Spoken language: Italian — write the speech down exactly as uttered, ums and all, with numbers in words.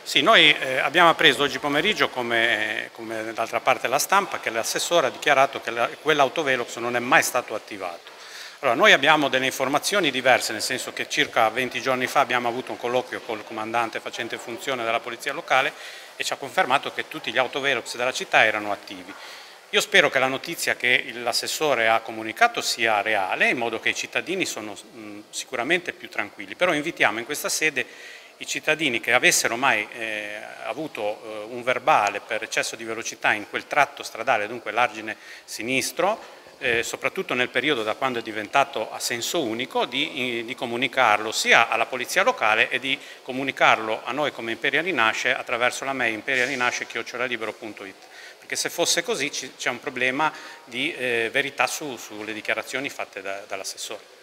Sì, noi eh, abbiamo appreso oggi pomeriggio, come, come d'altra parte la stampa, che l'assessore ha dichiarato che quell'autovelox non è mai stato attivato. Allora, noi abbiamo delle informazioni diverse, nel senso che circa venti giorni fa abbiamo avuto un colloquio col comandante facente funzione della polizia locale e ci ha confermato che tutti gli autovelox della città erano attivi. Io spero che la notizia che l'assessore ha comunicato sia reale, in modo che i cittadini sono mh, sicuramente più tranquilli, però invitiamo in questa sede i cittadini che avessero mai eh, avuto eh, un verbale per eccesso di velocità in quel tratto stradale, dunque l'argine sinistro, eh, soprattutto nel periodo da quando è diventato a senso unico, di, di comunicarlo sia alla polizia locale e di comunicarlo a noi come Imperia Rinasce attraverso la mail imperiarinasce chiocciola libero punto it, perché se fosse così c'è un problema di eh, verità su, sulle dichiarazioni fatte da, dall'assessore.